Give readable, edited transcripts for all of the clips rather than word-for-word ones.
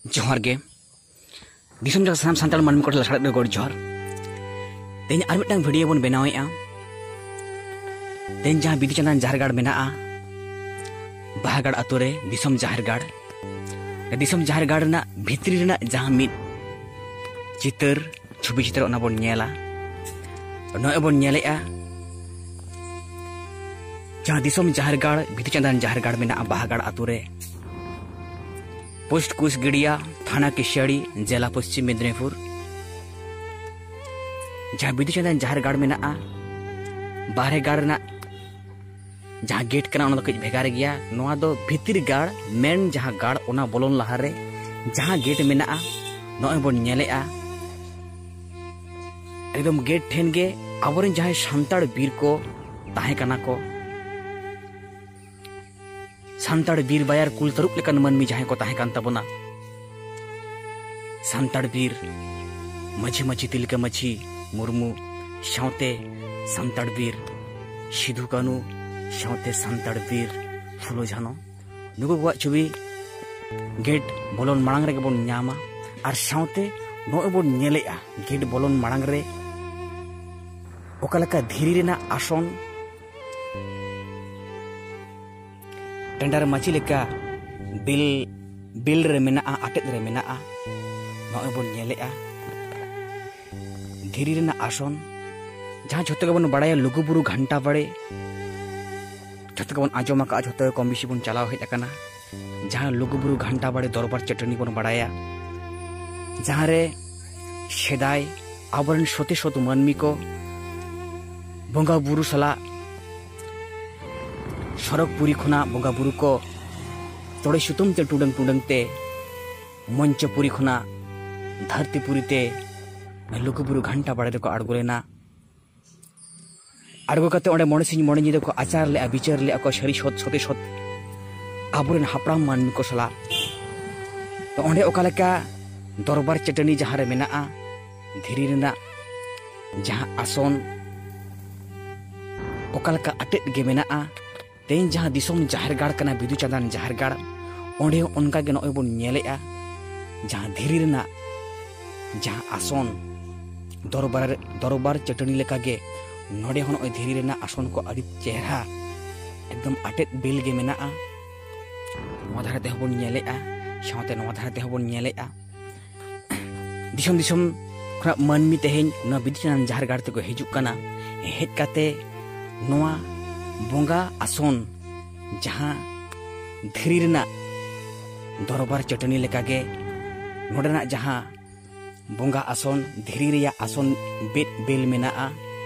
जोहर गे दिसम जगह साम सांताल मानमी को लसाड़ दे गोड़ जोहर तेज आर मिटांग वीडियो बन बनावेआ तेज जहां बिदु चंदन जाहरगाड़ मेनाआ बाहागाड़ आतो रे दिसम जाहरगाड़ ना भितरी रेना जहां मिट चितर छवि चितर ओना बन नेला नय बन नेलेआ जहां दिसम जाहरगाड़ बिदु चंदन जाहरगाड़ मेनाआ बाहागाड़ आतो रे पोस्ट कुछ गिड़िया थाना किशियाड़ी जिला पश्चिम मेदिनीपुर जहां बिदु चंदन जाहरगाड़ मेनाआ बाहरे गाड़ ना जहां गेट कना ओना कई भेगार गया नोआ दो भितिर गाड़ मेन जहां गाड़ ओना बोलोन लहारे जहां गेट मेनाआ नोय बन नेलेआ एकदम गेट ठेन गे आबोरेन जहां सांताड़ बीर को ताहे कना को सांताड़ बीर बायर कुल तरुप लेकन मनमी जहां को ताहे कान तबोना सांताड़ बीर मझी मझी तिलका मझी मुर्मू सावते सांताड़ बीर सिधु कानू सावते सांताड़ बीर फुलो झानो नुगु को छवि गेट बोलोन मांग रे बन न्यामा और सावते नोय बन नेलेआ गेट बोलोन मांग रे ओकालका धीरी रेना आसन टेंडर माची लेका बिल रे मेनाआ आटेद रे मेनाआ नोय बन नेलेआ धीरी रेना आसन जहां झोतो के बन बड़ाया लुगुबुरु घंटा बड़े झोतो के बन आजोमा का झोतो कम बेसी बन चलाव हेज अकाना जहां लुगुबुरु घंटा बड़े दरबार चटनी बन बड़ाया जहां रे सेदाय आबरन सते सत मानमी को बंगा बुरु सला सरक पुरी खुना बंगा बुरु को तोड़े सुतुम ते टुडंग टुडंग ते मंच पुरी खुना धरती पुरी ते लुगुबुरु घंटा बड़े को आड़गो लेना आड़गो कते ओंडे मोणे सिंह मोणे निदे को आचार ले विचार ले को सरी सत सते सत आबोरेन हापड़ाम मानमी को सला तो ओंडे ओकालेका दरबार चटनी जहां रे मेनाआ धीरी रेना जहां आसन ओकालेका अटेद गे मेनाआ तेज जहां दिसम जाहरगाड़ कना बिदु चंदन जाहरगाड़ ओंडे उनका गे नय बन नेलेआ जहां धीरी रेना जहां आसन दरबार चटनी लेका गे नोडे हन ओय धीरी रेना आसन को अड़ी चेहरा एकदम अटेद बिल गे मेनाआ नोआ धारे ते हबन नेलेआ सावते नोआ धारे ते हबन नेलेआ दिसम दिसम खरा मानमी तेहेन न बिदु चंदन जाहरगाड़ ते को हिजुग कना हेज काते नोआ बोंगा आसन जहां धीरी रेना दरबार चटनी लेका गे नोडेना जहां बोंगा आसन धीरी रेया आसन बेल मेनाआ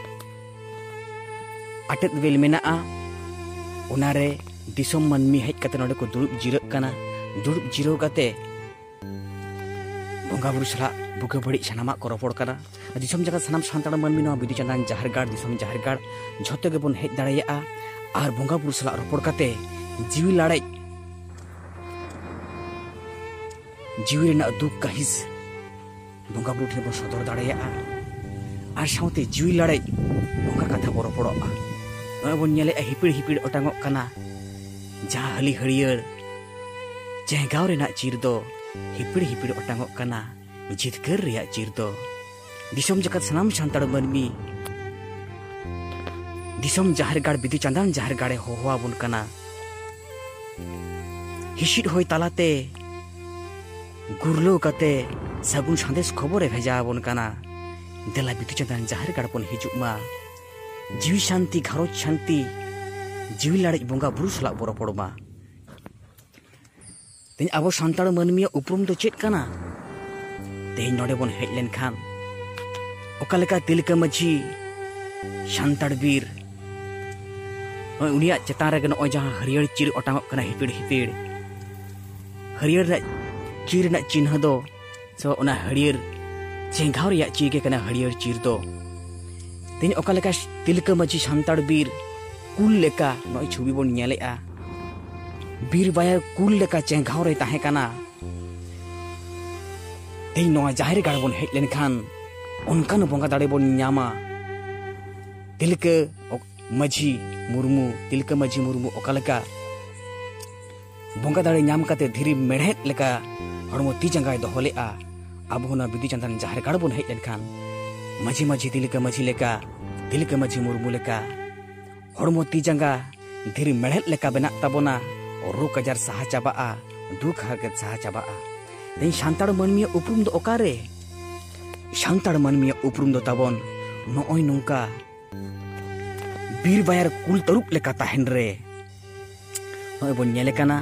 अटेद बेल मेनाआ उनारे दिसम मानमी हेज काते नोडे को दुड़ुब जिराग कना दुड़ुब जिराव काते बोंगा बुरु सला बुके बड़ी सानामा को रपड़ कना दिसम जगह सानाम सांताड़ मानमी नोआ बिदु चंदन जाहरगाड़ दिसम जाहरगाड़ झोतो गे बन हेज दाड़ाया और बोंगा बुरु सला रपड़ काते जीवी लाड़े जीवी रेना दुख कहिस बोंगा बुरु ठेन बन सदर दाड़ाया और सावते जीवी लाड़े बोंगा कथा बो रपड़ोआ नय बन नेले हिपिड़ हिपिड़ ओटांगोग कना जहां हली हरियर जेंगाव रेना चिर दो हिपिड़ हिपिड़ ओटांगोग कना जितकर रेया चिर दो दिसम जगत सानाम सांताड़ मानमी दिसम जाहरगाड़ बिदु चंदन जाहरगाड़े होवा बुन कना हिसिद होय तालाते गुरलो काते सागुन संदेश खबरे भेजा बुन कना देला बिदु चंदन जाहरगाड़ बन हिजुग मा जीवी शांति घारोज शांति जीवी लाड़े बोंगा बुरु सला बरो पड़मा तेज आबो सांताड़ मानमी उपरुम दो चेद कना तेज नोडे बन हेज लेन खान ओकालेका तिलका मझी सांताड़ बीर उनिया चेतान रे नय जहां हरियर चिर ओटांगोग कना हिपिड़ हिपिड़ हरियर चिर ना चिन्ह दो सो ओना हरियर चेंगाव रेया चिर गे कना हरियर चिर दो तेज ओकालेका तिलका मझी सांताड़ बीर कुल लेका नय छवि बन नेलेआ बीर बायर कुल लेका चेंगाव रे ताहे काना तेज नोआ जाहरगाड़ बन हेज लेन खान उनकान बोंगा दाड़े बन न्यामा तिलका मझी मुर्मू ओकालेका बोंगा दाड़े न्याम काते धीरी मेढ़ेद लेका हड़मो ती जंगाय दोहलेआ अब होना बिदु चंदन जाहर गाड़ बन हेज लेनखान माझी माझी तिलका माझी मुर्मू लेका हड़मो ती जंगा धीरे मेढ़ेद लेका बना ताबोना और रोग आजार साहा चाबाआ दुख हारकेत साहा चाबाआ तेन सान्ताड़ मानमिया उपरुम दो ओकारे सान्ताड़ मानमिया उपरुम दो ताबोन नोय नोंका बीर बायर कुल तरुप लेका ताहेन रे नोय बोन नेले काना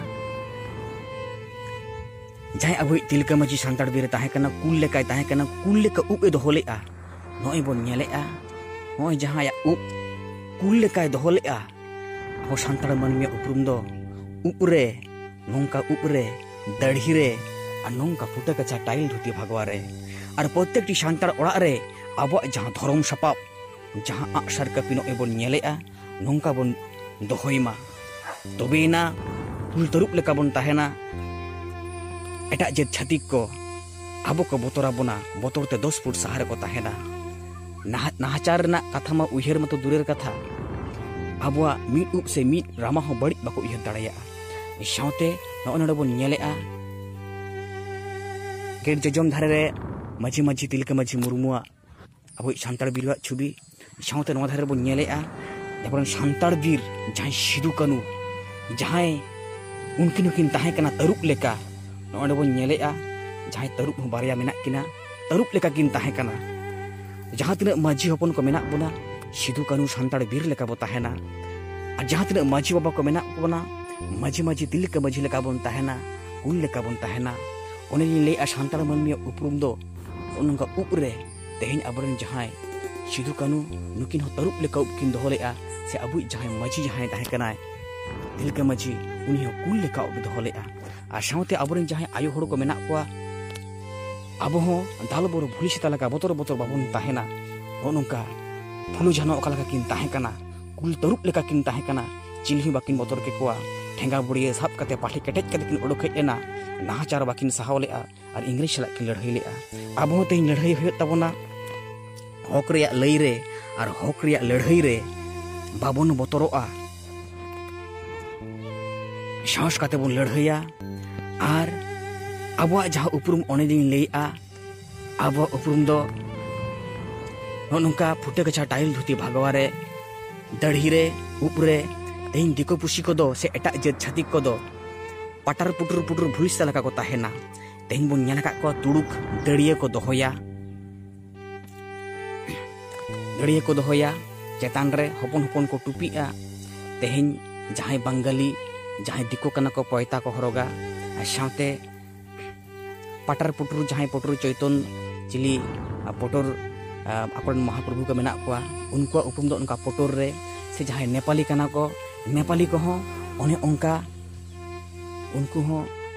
जाय अब तिलका माझी सान्ताड़ बीर ताहे काना कुल लेकाय ताहे काना कुल लेका उप ए दोहलेआ नोय बोन नेलेआ नोय जहां या उप कुल लेकाय दोहलेआ अब सान्ताड़ मानमिया उपरुम दो उपरे नोंका उपरे दाढ़ी रे और नोंका फुटे कचा टाइल धुती भगवा रे और प्रत्येकटी सान्ताड़ ओड़ा रे अब जहां धर्म सापाब जहां आगसार कापिनो एबन नेलेआ नोंका बन दोहयमा तबेना कुल तरुप लेका बन ताहेना एटा जेत छातिक को अब को बतरा बना बतरते 10 फुट सहारे को ताहेना नाहाचार ना कथा मा उयहर मतो दूरेर कथा आबुआ मीट उप से मीट रामा हो बड़ी बाको उयहर दाड़ाया साउते नोडे बन नेलेआ गेट जजम धारे रे माझी माझी तिलका माझी मुर्मुआ अब सान्ताड़ बीर छुबी साउते नोआ धारे बन नेलेआ एबरन सान्ताड़ बीर जहां सिदु कानु जहां उनकिन ताहे कना तरुप लेका नोडे बन नेलेआ जहां तरुप हो बारिया मेना किना तरुप लेका किन ताहे कना जहां तिना माझी हपन को मेना बोना सिदु कानु सान्ताड़ बीर लेका बो ताहेना और जहां तिना माझी बाबा को मेना बोना माझी माझी तिलका माझी लेका बन ताहेना कुल लेका बन ताहेना ओने ले सान्ताड़ मानमिया उपरुम दो उनका उपरे तेहेन अबरन जहां सिदु कानु नुकिन हो तरुप लेका उपकिन दोहलेआ से अबु जहां माझी जहां ताहे कनाय तिलका माझी उनी हो कुल लेका उप दोहलेआ और साउते अबरन जहां आयो हड़ को मेना कोआ अब हो दाल बोरो भुली सीता लगा बतर बतर बाबन ताहेना नोंका फुलु जानो ओका लगा किन ताहे कना कुल तरुप लेका किन ताहे कना चिल्ही बाकिन बतर के कोआ ठेंगा बुड़िए साब कते पाठी केटेज कते किन ओडोक हेजना नाहाचार बाकिन सहावलेआ और इंग्लिश सला किन लड़ाई लेआ अब हो तेन लड़ाई हुई तबना हक रिया लई रे और हक रिया लड़ाई रे बाबन बतरोआ साहस कते बन लड़ाइया और आबुआ जहां उपरुम ओनेदिन लेआ आबुआ उपरुम दो नोंका फुटे कचा टाइल धुती भगवा रे दाढ़ी रे उपरे तेन दिको पुसी को दो से एटा जेत छातिक को दो पटार पुटुर पुटुर भुलिस लका को ताहेना तेन बन नेलका को तुड़ुक दड़िए को दोहया चेतान रे हपन हपन को टुपिआ तेहेन जहां बंगाली जहां दिको कना को पयता को हरोगा साउते पटार पुटुर जहां पटुर चैतन चिली पटुर अपन महाप्रभु को मेना कोआ उनको उपम दो उनका पटुर रे से जहां नेपाली कना को नेपाली को हो ओने उनका उनको हो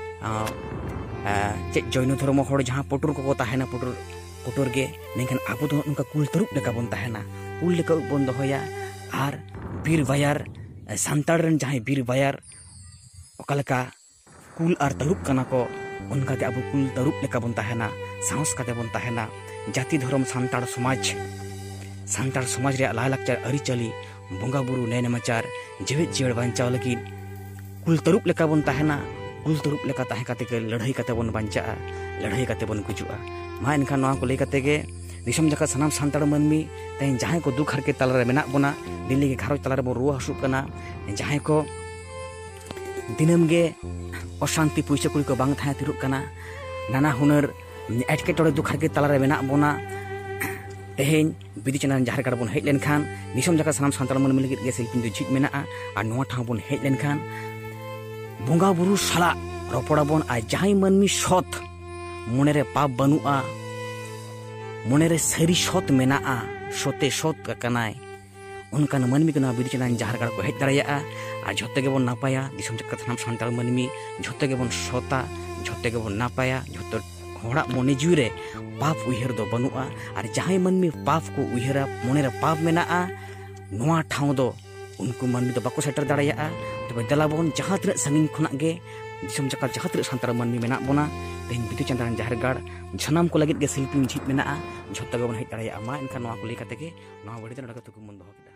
चे जैन धर्म हड़ जहां पटुर को ताहेना पटुर गे नेखन आबो दो उनका कुल तरुप लेका बन ताहेना कुल लेका बन दोहया आर बीर बायार सान्ताड़ रन जहां बीर बायार ओका लेका कुल आर तरुप कना को उनका के अब कुल तरुप लेका बन ताहेना साहस कते बन ताहेना जाति धर्म सान्ताड़ समाज रे लालाकचार अरिचली बंगा बुरु नैनमाचार जेवेत जेड़ बांचाव लगी कुल तरुप लेका बन ताहेना कुल तरुप लेका ताहे कते के लड़ाई कते बन बांचा लड़ाई कते बन गुजुआ मा इनखान नोआ को ले कते के दिसम जका सनाम सान्ताड़ मानमी तेन जहां को दुख हरके तला रे मेना बोना दिल्ली के घारोज तला रे बो रुआ हसुक कना जहां को दिनम गे अशांति पुइसा कुड़ी को बांग थाया तिरुक कना नाना हुनर एटकेटोड़े दुख हरके तला रे मेना बोना तेहेन बिदु चंदन जाहर गाड़ बन हेज लेनखान दिसम जका सनाम सान्ताड़ मानमी लगित गे शिल्पी दो झिज मेना और नोआ ठाव बन हेज लेनखान बंगा बुरु साला रपड़ा बन आ जहां मानमी सत मने रे पाप बनुआ मने रे सरी सत मेना सते सत कनाय उनकान मानमी को बिदु चंदन जाहर गाड़ को हेज दाड़ाया और झोते गे बन नापाया दिसम जका सनाम सान्ताड़ मानमी झोते गे बन सता झोते गे बन नापाया झोते हड़ा मने जीव रे पाप उयहर दो बनुआ और जहां मानमी पाप को उयहरा मने रे पाप मेना नोआ ठाव दो उनको मानमी दो बाको सेटर दाड़ाया तबे दला बन जहां तिना संगिन खना गे दिसम जका जहां तिना सान्ताड़ मानमी मेना बोना तेन बिदु चंदन जाहर गाड़ सानाम को लगित गे शिल्पी झिज मेना झोते गे बन हेज दाड़ाया मा इनका नोआ को ले कते गे नोआ बड़ी तो तुकु मन दोहो